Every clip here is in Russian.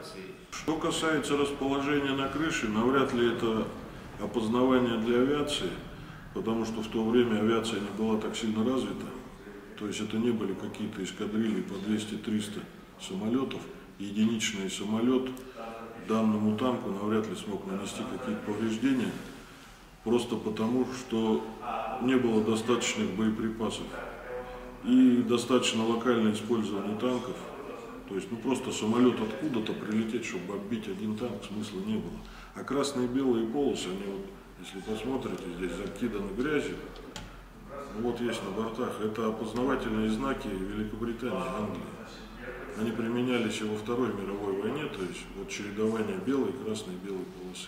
авиации. Что касается расположения на крыше, навряд ли это опознавание для авиации, потому что в то время авиация не была так сильно развита. То есть это не были какие-то эскадрильи по 200-300 самолетов. Единичный самолет данному танку навряд ли смог нанести какие-то повреждения, просто потому, что не было достаточных боеприпасов и достаточно локальное использование танков. То есть просто самолет откуда-то прилететь, чтобы отбить один танк, смысла не было. А красные и белые полосы, они вот, если посмотрите, здесь закиданы грязью. Вот есть на бортах. Это опознавательные знаки Великобритании и Англии. Они применялись и во Второй мировой войне, то есть вот чередование белой, красной и белой полосы.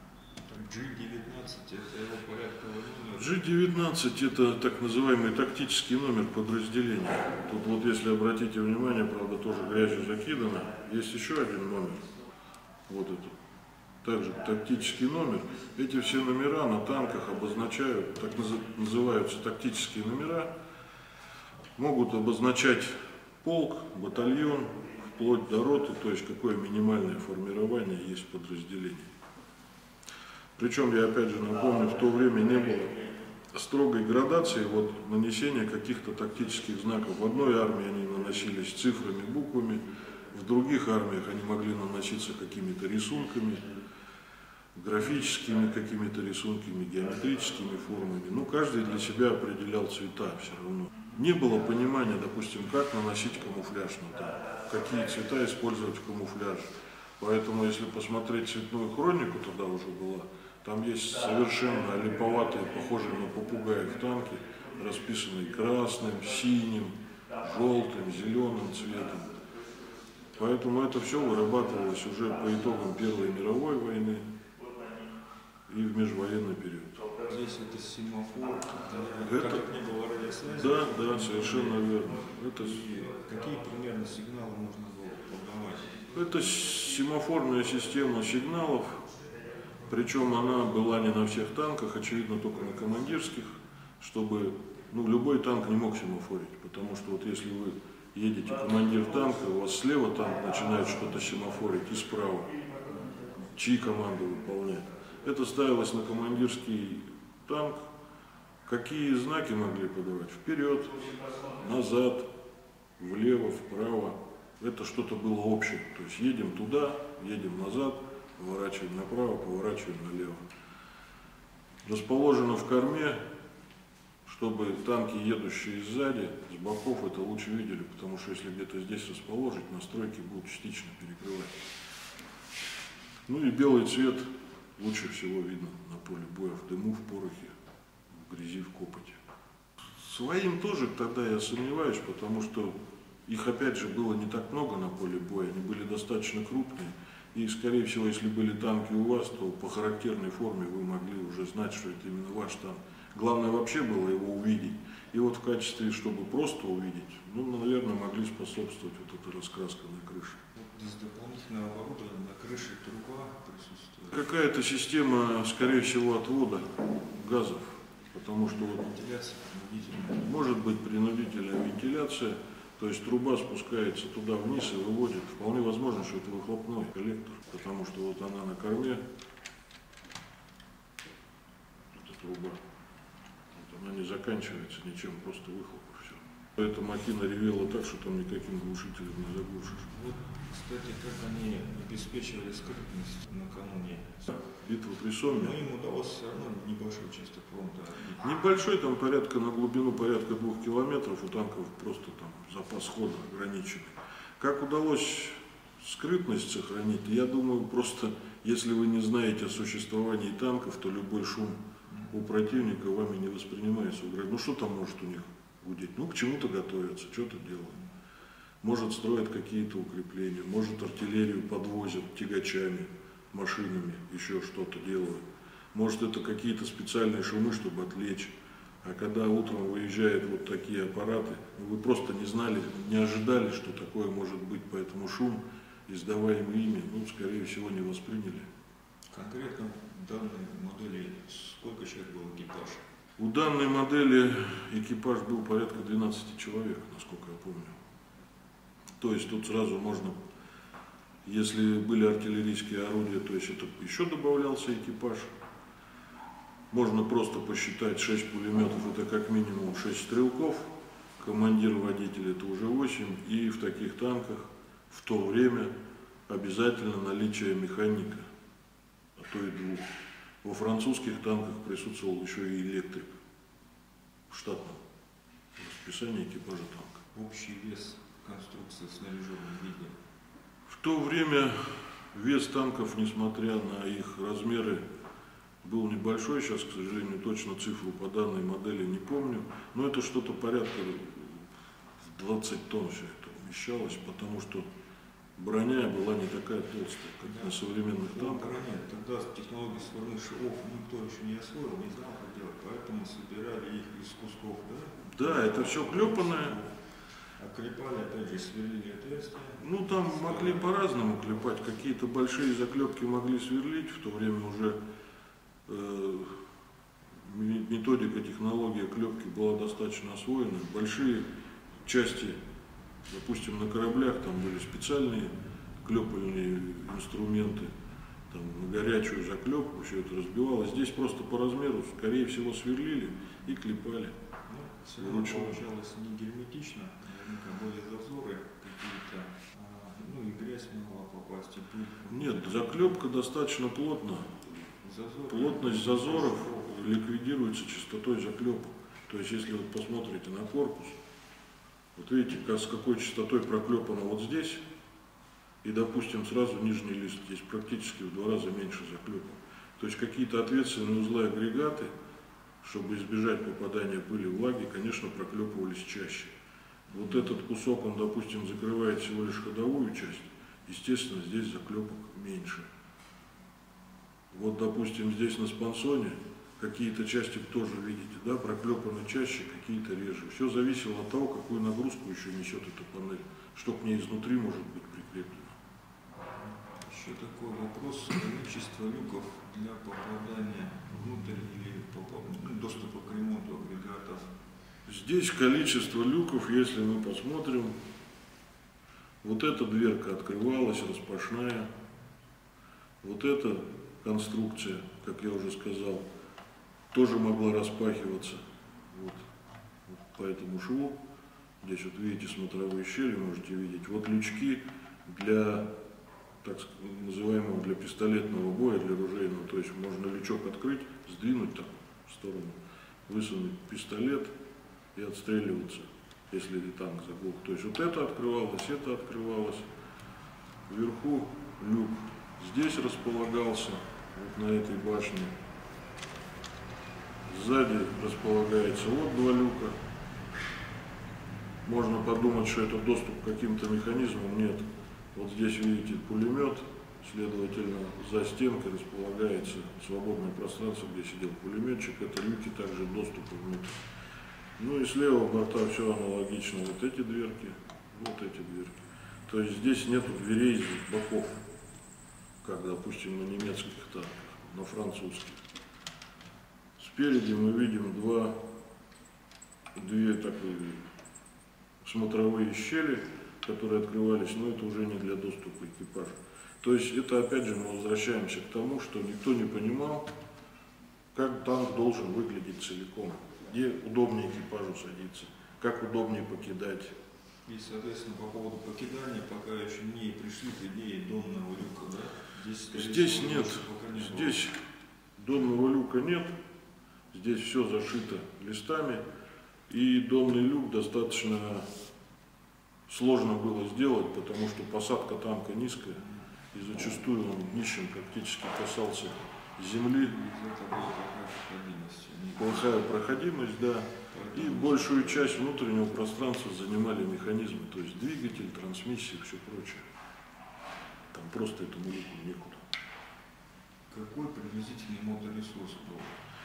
G-19 это его порядковый номер. G-19 это так называемый тактический номер подразделения. Тут вот, если обратите внимание, правда, тоже грязью закидано. Есть еще один номер. Вот это. Также тактический номер. Эти все номера на танках обозначают, так называются тактические номера, могут обозначать полк, батальон, вплоть до роты, то есть какое минимальное формирование есть в подразделении. Причем, я опять же напомню, в то время не было строгой градации вот, нанесения каких-то тактических знаков. В одной армии они наносились цифрами, буквами, в других армиях они могли наноситься какими-то рисунками, графическими какими-то рисунками, геометрическими формами. Ну, каждый для себя определял цвета все равно. Не было понимания, допустим, как наносить камуфляж на танк, какие цвета использовать в камуфляже. Поэтому, если посмотреть цветную хронику, тогда уже была, там есть совершенно липоватые, похожие на попугаев танки, расписанные красным, синим, желтым, зеленым цветом. Поэтому это все вырабатывалось уже по итогам Первой мировой войны и в межвоенный период. Здесь это семафор, Это... как не было радиосвязи. Да, совершенно верно. Это... Какие примерно сигналы можно было подавать? Это семафорная система сигналов, причем она была не на всех танках, очевидно только на командирских, чтобы любой танк не мог семафорить, потому что вот если вы едете командир танка, у вас слева танк начинает что-то семафорить и справа, чьи команды выполнять. Это ставилось на командирский танк, какие знаки могли подавать? Вперед, назад, влево, вправо. Это что-то было общее. То есть едем туда, едем назад, поворачиваем направо, поворачиваем налево. Расположено в корме, чтобы танки, едущие сзади, с боков, это лучше видели, потому что если где-то здесь расположить, настройки будут частично перекрывать. Ну и белый цвет лучше всего видно на поле боя, в дыму, в порохе, в грязи, в копоти. Своим тоже тогда я сомневаюсь, потому что их опять же было не так много на поле боя, они были достаточно крупные. И скорее всего, если были танки у вас, то по характерной форме вы могли уже знать, что это именно ваш танк. Главное вообще было его увидеть. И вот в качестве, чтобы просто увидеть, наверное, могли способствовать вот эта раскраска на крыше. Из дополнительного оборудования на крыше труба присутствует. Какая-то система, скорее всего, отвода газов, потому что вот, Вентиляция принудительная. может быть принудительная вентиляция, то есть труба спускается туда вниз и выводит. Вполне возможно, что это выхлопной коллектор, потому что вот она на корме, эта труба, вот она не заканчивается ничем, просто выхлоп и все. Эта махина ревела так, что там никаким глушителем не заглушишь. Вот, кстати, как они обеспечивали скрытность накануне. Битва при Соmme. Но им удалось все равно небольшой части фронта отбить. Небольшой, там порядка на глубину порядка 2 километров, у танков просто там запас хода ограниченный. Как удалось скрытность сохранить, я думаю, просто если вы не знаете о существовании танков, то любой шум у противника вами не воспринимается. Что там может у них гудеть? К чему-то готовятся, что-то делают. Может строят какие-то укрепления, может артиллерию подвозят тягачами, машинами, еще что-то делают. Может это какие-то специальные шумы, чтобы отвлечь. А когда утром выезжают вот такие аппараты, вы просто не знали, не ожидали, что такое может быть, поэтому шум, издаваемый ими, скорее всего, не восприняли. Конкретно данной модели сколько человек был экипаж? У данной модели экипаж был порядка 12 человек, насколько я помню. То есть тут сразу можно Если были артиллерийские орудия, то есть это еще добавлялся экипаж. Можно просто посчитать 6 пулеметов, это как минимум 6 стрелков, командир, водитель это уже 8, и в таких танках в то время обязательно наличие механика, а то и двух. Во французских танках присутствовал еще и электрик в штатном расписании экипажа танка. Общий вес конструкции снаряженного вида. В то время вес танков, несмотря на их размеры, был небольшой. Сейчас, к сожалению, точно цифру по данной модели не помню. Но это что-то порядка 20 тонн все это вмещалось, потому что броня была не такая толстая, как на современных танках. Тогда технологии сварных швов никто еще не освоил, не знал, как делать, поэтому собирали их из кусков, да? Да, это все клепанное. Оклепали, опять же, сверлили отверстия. Ну, там могли по-разному клепать. Какие-то большие заклепки могли сверлить. В то время уже методика, технология клепки была достаточно освоена. Большие части, допустим, на кораблях там были специальные клепальные инструменты. Там, на горячую заклепку все это разбивалось. Здесь просто по размеру, скорее всего, сверлили и клепали. Ну, все равно получалось не герметично, наверняка были зазоры какие-то, ну и грязь могла попасть, и пыль. Нет, заклепка достаточно плотно. Плотность зазоров ликвидируется частотой заклепок. То есть, если вы посмотрите на корпус, вот видите, с какой частотой проклепано вот здесь, и, допустим, сразу нижний лист, здесь практически в 2 раза меньше заклепок. То есть, какие-то ответственные узлы и агрегаты, чтобы избежать попадания пыли, влаги, конечно, проклепывались чаще. Вот этот кусок, он, допустим, закрывает всего лишь ходовую часть, естественно, здесь заклепок меньше. Вот, допустим, здесь на спансоне какие-то части тоже видите, да, проклепаны чаще, какие-то реже. Все зависело от того, какую нагрузку еще несет эта панель, что к ней изнутри может быть прикреплено. Еще такой вопрос: количество люков для попадания внутрь или доступа к ремонту агрегатов. Здесь количество люков, если мы посмотрим, вот эта дверка открывалась, распашная, вот эта конструкция, как я уже сказал, тоже могла распахиваться вот по этому шву. Здесь вот видите смотровые щели, можете видеть. Вот лючки для, так называемого, для пистолетного боя, для ружейного. То есть можно лючок открыть, сдвинуть так в сторону, высунуть пистолет и отстреливаться, если танк заглох. То есть вот это открывалось. Вверху люк здесь располагался, вот на этой башне. Сзади располагается вот 2 люка. Можно подумать, что это доступ к каким-то механизмам. Нет. Вот здесь видите пулемет, следовательно, за стенкой располагается свободное пространство, где сидел пулеметчик. Это люки, также доступа внутрь. Ну и с левого борта все аналогично. Вот эти дверки, вот эти дверки. То есть здесь нету дверей с боков, как, допустим, на немецких танках, на французских. Спереди мы видим две такие смотровые щели, которые открывались, но это уже не для доступа экипажа. То есть это, опять же, мы возвращаемся к тому, что никто не понимал, как танк должен выглядеть целиком, где удобнее экипажу садиться, как удобнее покидать. И, соответственно, по поводу покидания, пока еще не пришли к идее донного люка, да? Здесь нет, здесь донного люка нет, здесь все зашито листами, и донный люк достаточно сложно было сделать, потому что посадка танка низкая, и зачастую он днищем практически касался земли. Плохая проходимость, да. И большую часть внутреннего пространства занимали механизмы, то есть двигатель, трансмиссия и все прочее. Там просто этому люку некуда. Какой приблизительный моторесурс был?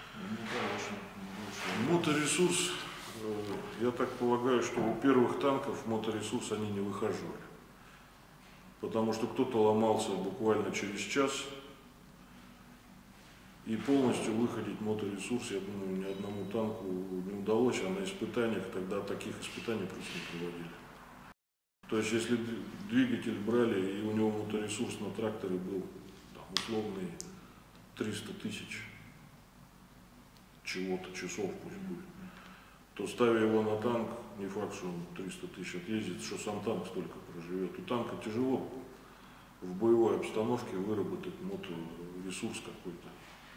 Моторесурс, я так полагаю, что у первых танков моторесурс они не выхаживали. Потому что кто-то ломался буквально через час. И полностью выходить моторесурс, я думаю, ни одному танку не удалось, а на испытаниях тогда таких испытаний просто не проводили. То есть, если двигатель брали, и у него моторесурс на тракторе был там, условный 300 тысяч чего-то, часов пусть будет, то ставя его на танк, не факт, что он 300 тысяч отъездит, что сам танк столько проживет. У танка тяжело в боевой обстановке выработать моторесурс какой-то.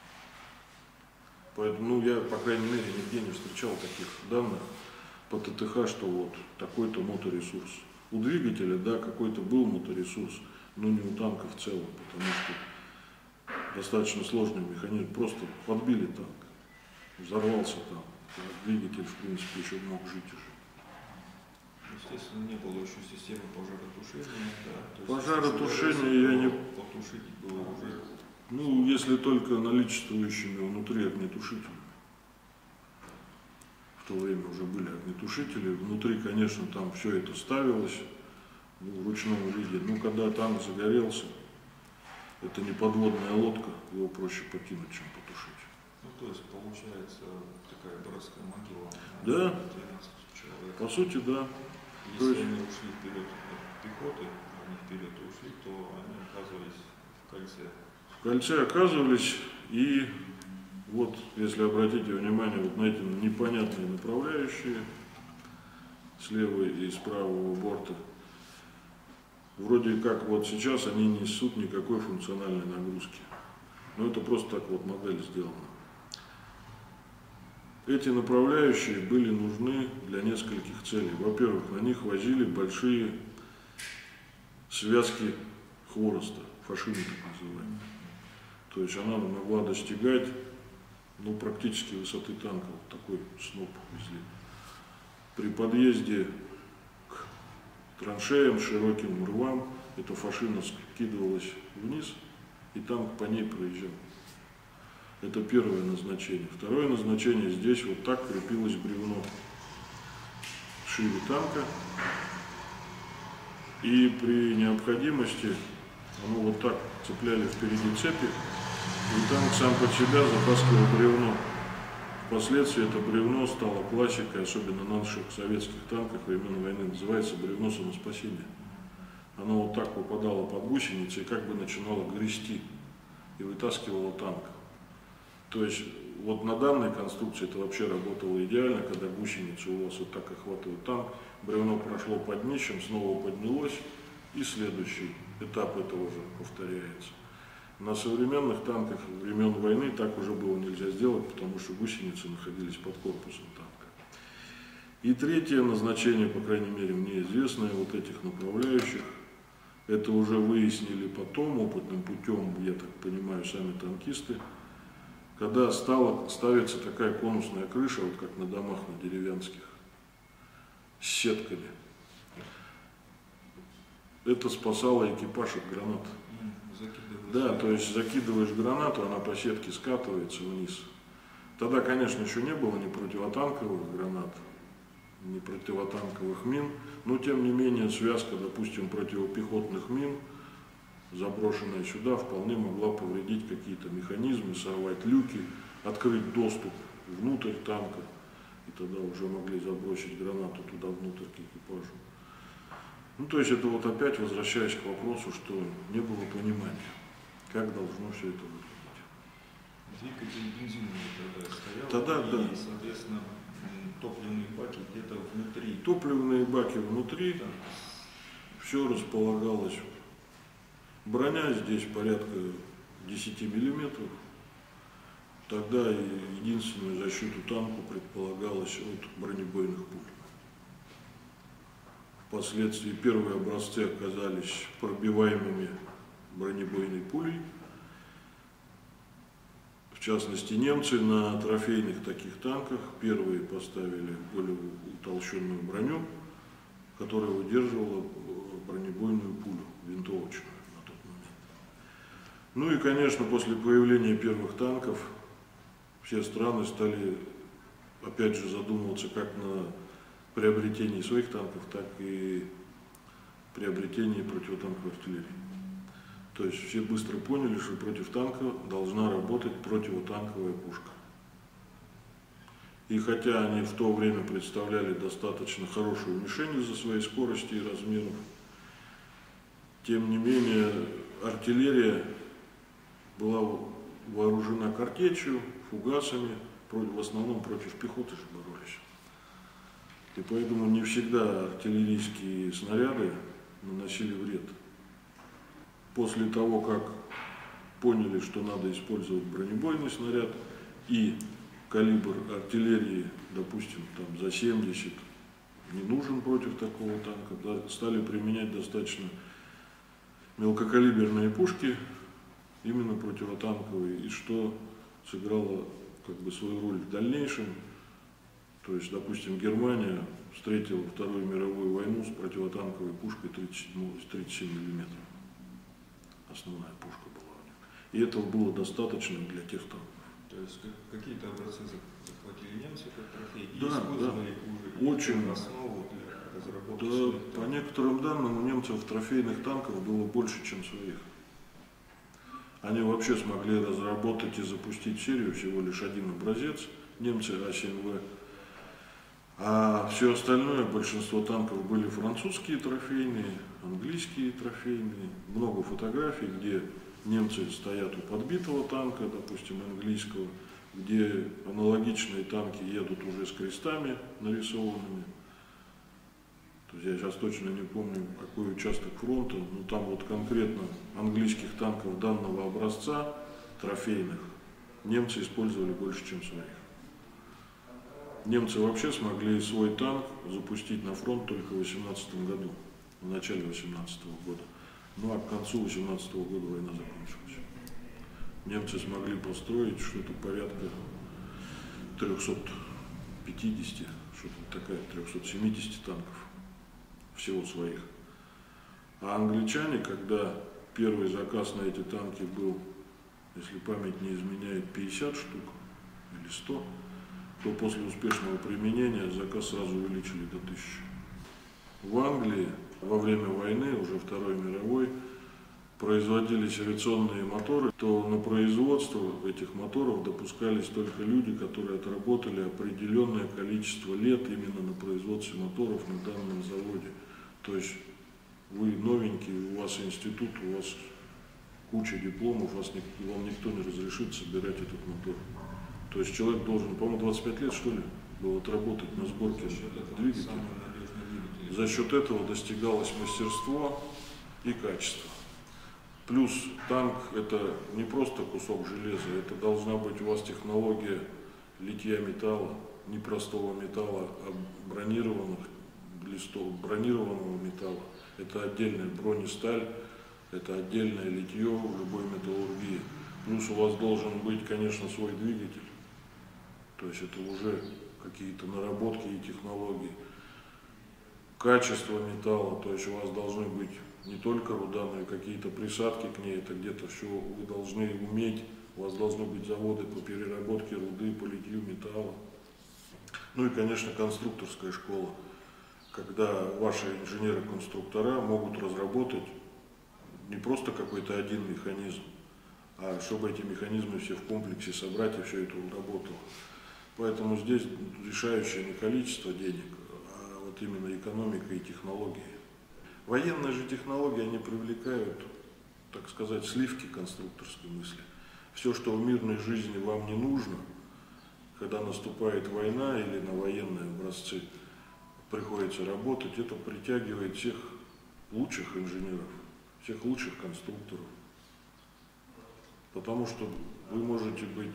Поэтому я, по крайней мере, нигде не встречал таких данных по ТТХ, что вот такой-то моторесурс. У двигателя, да, какой-то был моторесурс, но не у танка в целом, потому что достаточно сложный механизм. Просто подбили танк, взорвался там, двигатель, в принципе, еще мог жить уже. Естественно, не было еще системы пожаротушения. Да? Пожаротушение я не... Потушить было уже... Ну, если только наличествующими внутри огнетушителями. В то время уже были огнетушители. Внутри, конечно, там все это ставилось в ручном виде. Но когда танк загорелся, это не подводная лодка, его проще покинуть, чем потушить. Ну, то есть, получается, такая братская могила. Да, 12 человек. по сути, да. Если они ушли вперед от пехоты, они вперед ушли, то они оказывались в кольце. В кольце оказывались, и вот, если обратите внимание, вот на эти непонятные направляющие слева и с правого борта, вроде как вот сейчас они не несут никакой функциональной нагрузки. Но это просто так вот модель сделана. Эти направляющие были нужны для нескольких целей. Во-первых, на них возили большие связки хвороста, фашины так называемые. То есть она могла достигать, ну, практически высоты танка, вот такой сноп везли. При подъезде к траншеям, широким рвам, эта фашина скидывалась вниз, и танк по ней проезжал. Это первое назначение. Второе назначение, здесь вот так крепилось бревно в шиве танка, и при необходимости оно вот так цепляли впереди цепи, и танк сам под себя затаскивал бревно. Впоследствии это бревно стало классикой, особенно на наших советских танках времен войны, называется бревно самоспасения. Оно вот так попадало под гусеницы и как бы начинало грести и вытаскивало танк. То есть вот на данной конструкции это вообще работало идеально, когда гусеницы у вас вот так охватывают танк, бревно прошло под днищем, снова поднялось, и следующий этап этого же повторяется. На современных танках времен войны так уже было нельзя сделать, потому что гусеницы находились под корпусом танка. И третье назначение, по крайней мере мне известное, вот этих направляющих, это уже выяснили потом, опытным путем, я так понимаю, сами танкисты, когда стала ставиться такая конусная крыша, вот как на домах на деревенских, с сетками. Это спасало экипаж от гранат. Да, то есть закидываешь гранату, она по сетке скатывается вниз. Тогда, конечно, еще не было ни противотанковых гранат, ни противотанковых мин, но тем не менее связка, допустим, противопехотных мин, заброшенная сюда, вполне могла повредить какие-то механизмы, сорвать люки, открыть доступ внутрь танка, и тогда уже могли забросить гранату туда внутрь к экипажу. Ну, то есть это вот опять возвращаясь к вопросу, что не было понимания, как должно все это выглядеть. Двигатель бензиновый тогда стоял, тогда, и, да. Соответственно, топливные баки где-то внутри. Топливные баки внутри, Да. все располагалось. Броня здесь порядка 10 миллиметров. Тогда единственную защиту танку предполагалось от бронебойных пуль. Впоследствии первые образцы оказались пробиваемыми бронебойной пулей. В частности, немцы на трофейных таких танках первые поставили более утолщенную броню, которая выдерживала бронебойную пулю, винтовочную на тот момент. Ну и, конечно, после появления первых танков все страны стали, опять же, задумываться как на приобретении своих танков, так и приобретении противотанковой артиллерии. То есть все быстро поняли, что против танка должна работать противотанковая пушка. И хотя они в то время представляли достаточно хорошую мишень из-за своей скорости и размеров, тем не менее артиллерия была вооружена картечью, фугасами, в основном против пехоты же боролись. И поэтому не всегда артиллерийские снаряды наносили вред. После того, как поняли, что надо использовать бронебойный снаряд, и калибр артиллерии, допустим, там за 70 не нужен против такого танка, да, стали применять достаточно мелкокалиберные пушки, именно противотанковые, и что сыграло как бы свою роль в дальнейшем. То есть, допустим, Германия встретила Вторую мировую войну с противотанковой пушкой 37 мм. Основная пушка была у них. И этого было достаточно для тех танков. То есть какие-то образцы захватили немцы как трофей и да, использовали да. уже Очень основу для разработки. Да, по некоторым данным у немцев трофейных танков было больше, чем своих. Они вообще смогли разработать и запустить в серию всего лишь один образец, немцы А7В. А все остальное, большинство танков были французские трофейные, английские трофейные. Много фотографий, где немцы стоят у подбитого танка, допустим, английского, где аналогичные танки едут уже с крестами нарисованными. То есть я сейчас точно не помню, какой участок фронта, но там вот конкретно английских танков данного образца, трофейных, немцы использовали больше, чем своих. Немцы вообще смогли свой танк запустить на фронт только в 18 году, в начале 18 года. Ну а к концу 18 года война закончилась. Немцы смогли построить что-то порядка 350, что-то такая, 370 танков. Всего своих. А англичане, когда первый заказ на эти танки был, если память не изменяет, 50 штук или 100, то после успешного применения заказ сразу увеличили до 1000. В Англии во время войны, уже Второй мировой, производились авиационные моторы, то на производство этих моторов допускались только люди, которые отработали определенное количество лет именно на производстве моторов на данном заводе. То есть вы новенький, у вас институт, у вас куча дипломов, вам никто не разрешит собирать этот мотор. То есть человек должен, по-моему, 25 лет, что ли, был отработать на сборке двигателя. За счет этого достигалось мастерство и качество. Плюс танк – это не просто кусок железа, это должна быть у вас технология литья металла, не простого металла, а бронированных листов, бронированного металла. Это отдельная бронесталь, это отдельное литье в любой металлургии. Плюс у вас должен быть, конечно, свой двигатель. То есть это уже какие-то наработки и технологии. Качество металла, то есть у вас должны быть не только руда, но и какие-то присадки к ней. Это где-то все вы должны уметь. У вас должны быть заводы по переработке руды, по литью металла. Ну и, конечно, конструкторская школа, когда ваши инженеры-конструктора могут разработать не просто какой-то один механизм, а чтобы эти механизмы все в комплексе собрать и все это работало. Поэтому здесь решающее не количество денег, а вот именно экономика и технологии. Военные же технологии, они привлекают, так сказать, сливки конструкторской мысли. Все, что в мирной жизни вам не нужно, когда наступает война или на военные образцы приходится работать, это притягивает всех лучших инженеров, всех лучших конструкторов. Потому что вы можете быть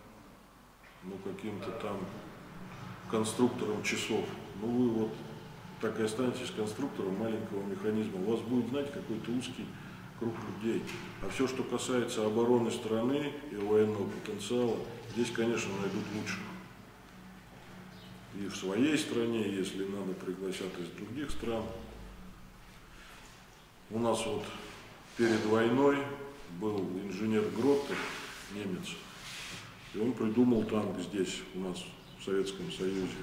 каким-то там конструктором часов, но вы вот так и останетесь конструктором маленького механизма. У вас будет, знаете, какой-то узкий круг людей. А все, что касается обороны страны и военного потенциала, здесь, конечно, найдут лучших. И в своей стране, если надо, пригласят из других стран. У нас вот перед войной был инженер Гротте, немец, и он придумал танк здесь, у нас в Советском Союзе.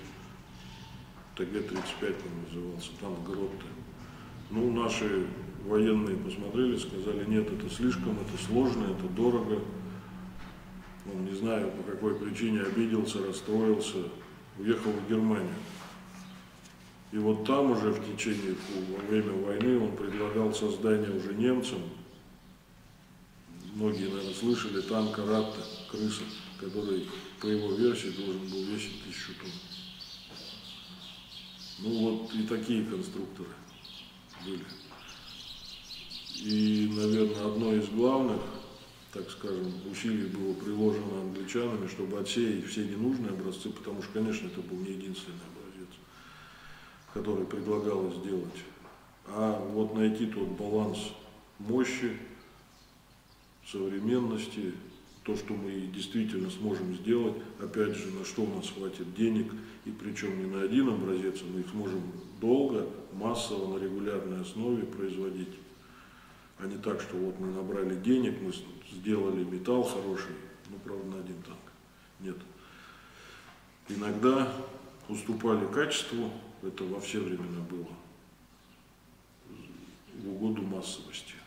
ТГ-35 он назывался, танк Гротте. Ну, наши военные посмотрели, сказали, нет, это слишком, это сложно, это дорого. Он, не знаю, по какой причине обиделся, расстроился. уехал в Германию. И вот там уже в течение, во время войны он предлагал создание уже немцам, многие, наверное, слышали, танка Ратта, крыса, который, по его версии, должен был весить 1000 тонн. Ну вот и такие конструкторы были. И, наверное, одно из главных, так скажем, усилий было приложено англичанами, чтобы отсеять все ненужные образцы, потому что, конечно, это был не единственный образец, который предлагалось сделать. А вот найти тот баланс мощи, современности, то, что мы действительно сможем сделать, опять же, на что у нас хватит денег, и причем не на один образец, мы их сможем долго, массово, на регулярной основе производить, а не так, что вот мы набрали денег, мы сделали металл хороший, ну, правда, на один танк. Нет. Иногда уступали качеству, это во все времена было, в угоду массовости.